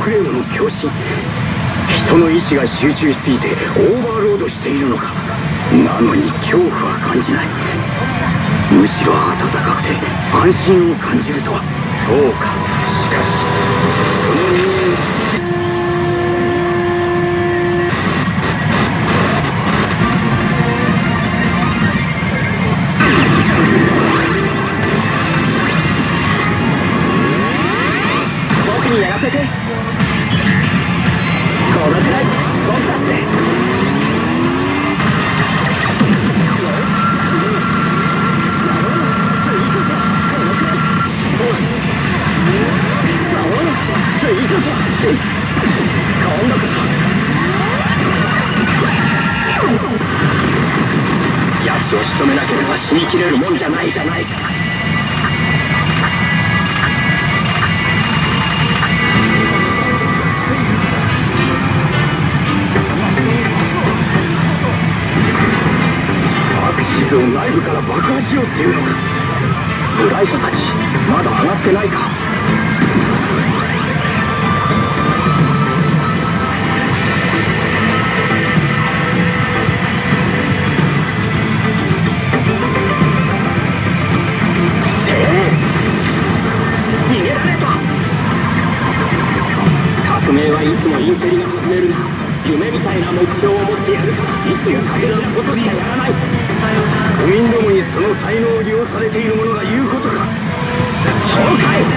クレームの狂心。人の意志が集中しすぎてオーバーロードしているのか。なのに恐怖は感じない。むしろ温かくて安心を感じるとは。そうか。しかしその人間僕にやらせて。このくらい僕だって。奴を仕留めなければ死にきれるもんじゃないじゃないか。アクシズを内部から爆破しようっていうのか。ブライトたちまだ上がってないか。革命はいつもインテリが始めるな。夢みたいな目標を持ってやるから、いつも限らなことしかやらない。部民どもにその才能を利用されている者が言うことか。そうかい。